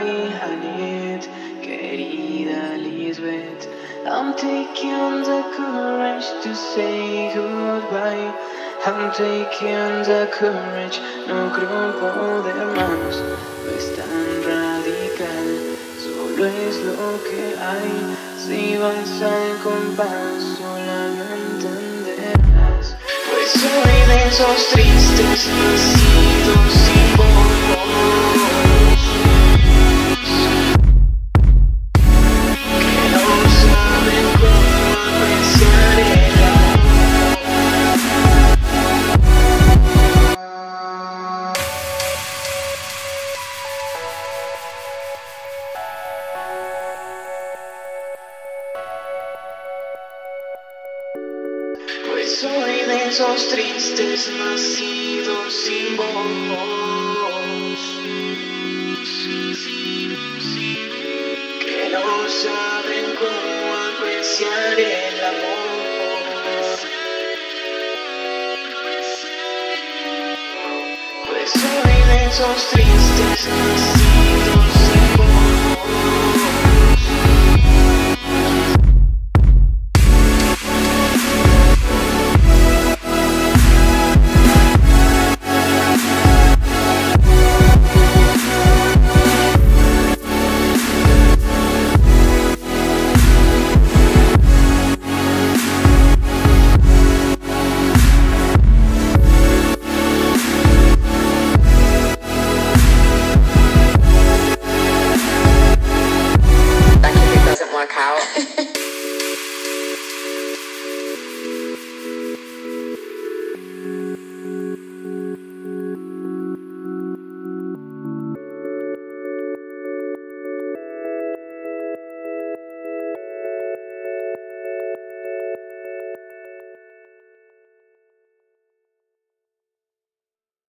goodbye, Janet, querida Lisbeth. I'm taking the courage to say goodbye. I'm taking the courage, no creo poder más. No es tan radical, solo es lo que hay. Si vas al compás, sola lo entenderás. Pues soy de esos tristes nacidos sin voz, que no saben cómo apreciar el amor. Pues soy de esos tristes nacidos sin voz, que no saben cómo apreciar el amor. Pues soy de esos tristes nacidos